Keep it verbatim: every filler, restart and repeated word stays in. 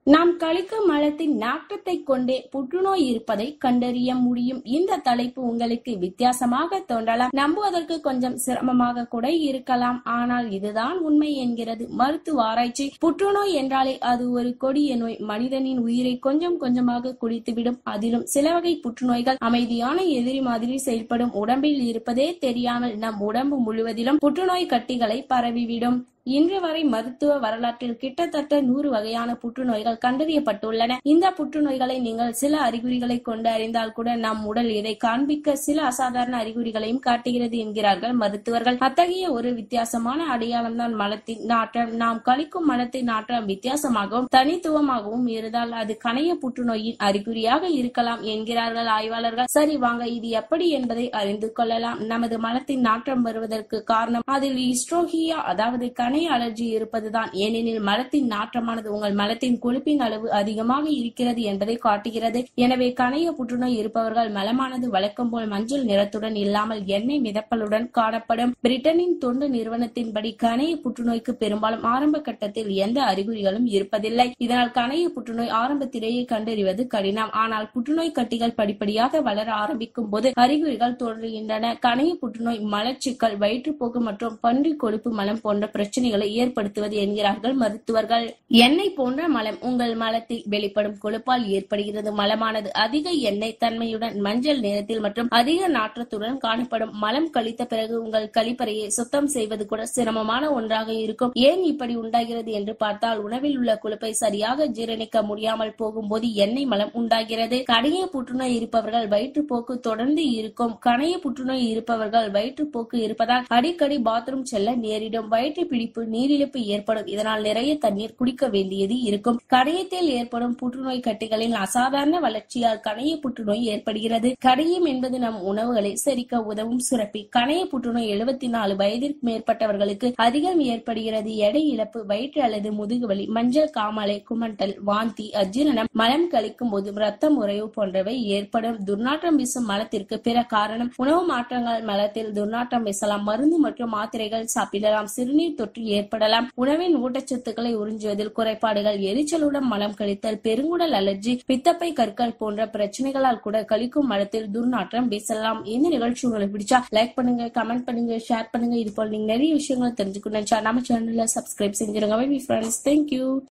நாம் கழிக்கும் மலத்தின் நாற்றத்தை கொண்டே புற்றுநோய் இருப்பதை கண்டறிய முடியும். இந்த தலைப்பு உங்களுக்கு வித்தியாசமாக தோன்றலாம், நம்புவதற்கு கொஞ்சம் சிரமமாக கூட இருக்கலாம். ஆனால் இதுதான் உண்மை என்கிறது மருத்துவ ஆராய்ச்சி. புற்றுநோய் என்றாலே அது ஒரு கொடிய நோய். மனிதனின் உயிரை கொஞ்சம் கொஞ்சமாக குடித்துவிடும். அதிலும் சில வகை புற்றுநோய்கள் அமைதியான எதிரி மாதிரி செயல்படும். உடம்பில் இருப்பதே தெரியாமல் நம் உடம்பு முழுவதிலும் புற்றுநோய் கட்டிகளை பரவிவிடும். இன்று வரை மருத்துவ வரலாற்றில் கிட்டத்தட்ட நூறு வகையான புற்றுநோய்கள் கண்டறியப்பட்டுள்ளன. இந்த புற்றுநோய்களை நீங்கள் சில அறிகுறிகளை கொண்டு அறிந்தால் கூட நம் உடல் இதை காண்பிக்க சில அசாதாரண அறிகுறிகளையும் காட்டுகிறது என்கிறார்கள் மருத்துவர்கள். அத்தகைய ஒரு வித்தியாசமான அடையாளம் தான் மலத்தின் நாற்றம். நாம் கழிக்கும் மலத்தின் நாற்றம் வித்தியாசமாகவும் தனித்துவமாகவும் இருந்தால் அது கணைய புற்றுநோயின் அறிகுறியாக இருக்கலாம் என்கிறார்கள் ஆய்வாளர்கள். சரி வாங்க, இது எப்படி என்பதை அறிந்து கொள்ளலாம். நமது மலத்தின் நாற்றம் வருவதற்கு காரணம் அதில் ஹிஸ்டோஹியா அதாவது கணைய அலர்ஜி இருப்பதுதான். ஏனெனில் மலத்தின் நாற்றமானது உங்கள் மலத்தின் கொழுப்பின் அளவு அதிகமாக இருக்கிறது என்பதை காட்டுகிறது. எனவே கணைய புற்றுநோய் இருப்பவர்கள் மலமானது வழக்கம் போல் மஞ்சள் நிறத்துடன் இல்லாமல் எண்ணெய் மிதப்பலுடன் காணப்படும். பிரிட்டனின் தொண்டு நிறுவனத்தின்படி கணைய புற்றுநோய்க்கு பெரும்பாலும் ஆரம்ப கட்டத்தில் எந்த அறிகுறிகளும் இருப்பதில்லை. இதனால் கணைய புற்றுநோய் ஆரம்பத்திலேயே கண்டறிவது கடினம். ஆனால் புற்றுநோய் கட்டிகள் படிப்படியாக வளர ஆரம்பிக்கும் போது அறிகுறிகள் தோன்றுகின்றன. கணைய புற்றுநோய் மலச்சிக்கல், வயிற்றுப்போக்கு மற்றும் பன்றி கொழுப்பு மலம் போன்ற பிரச்சனை ஏற்படுத்துவது என்கிறார்கள் மருத்துவர்கள். எண்ணெய் போன்ற மலம் உங்கள் மலத்தில் வெளிப்படும் கொழுப்பால் ஏற்படுகிறது. மலமானது அதிக எண்ணெய் தன்மையுடன் மஞ்சள் நிறத்தில் மற்றும் அதிக நாற்றத்துடன் காணப்படும். மலம் கழித்த பிறகு உங்கள் கழிப்பறையை சுத்தம் செய்வது கூட சிரமமான ஒன்றாக இருக்கும். ஏன் இப்படி உண்டாகிறது என்று பார்த்தால் உணவில் உள்ள கொழுப்பை சரியாக ஜீரணிக்க முடியாமல் போகும்போது எண்ணெய் மலம் உண்டாகிறது. கணைய புற்றுநோய் இருப்பவர்கள் வயிற்றுப்போக்கு தொடர்ந்து இருக்கும். கணைய புற்றுநோய் இருப்பவர்கள் வயிற்றுப்போக்கு இருப்பதால் அடிக்கடி பாத்ரூம் செல்ல நேரிடும். வயிற்று பிடிப்பு, நீரிழப்பு ஏற்படும். இதனால் நிறைய தண்ணீர் குடிக்க வேண்டியது இருக்கும். கணையத்தில் ஏற்படும் புற்றுநோய் கட்டிகளின் அசாதாரண வளர்ச்சியால் கணைய புற்றுநோய் ஏற்படுகிறது. கணையம் என்பது நம் உணவுகளை செரிக்க உதவும் சுரப்பி. கணைய புற்றுநோய் எழுபத்தி நாலு வயதிற்கு மேற்பட்டவர்களுக்கு அதிகம் ஏற்படுகிறது. எடை இழப்பு, வயிற்று அல்லது முதுகுவலி, மஞ்சள் காமாலை, குமட்டல், வாந்தி, அஜீரணம், மலம் கழிக்கும் போது ரத்தம் உறைவு போன்றவை ஏற்படும். துர்நாற்றம் வீசும் மலத்திற்கு பிற காரணம் உணவு மாற்றங்கள். மலத்தில் துர்நாற்றம் வீசலாம். மருந்து மற்றும் மாத்திரைகள் சாப்பிடலாம். சிறுநீர் தொற்று ஏற்படலாம். உணவின் ஊட்டச்சத்துக்களை உறிஞ்சுவதில் குறைபாடுகள், எரிச்சலுடன் மலம் கழித்தல், பெருங்குடல் அலர்ஜி, பித்தப்பை கற்கள் போன்ற பிரச்சனைகளால் கூட கழிக்கும் மலத்தில் துர்நாற்றம் வீசலாம். இந்த நிகழ்ச்சி உங்களுக்கு பிடிச்சா லைக் பண்ணுங்க, கமெண்ட் பண்ணுங்க, ஷேர் பண்ணுங்க. இது போல நீங்க நிறைய விஷயங்களை தெரிஞ்சுக்கணும் நம்ம சேனல்ல சப்ஸ்கிரைப் செஞ்சிருங்க. Bye friends, thank you.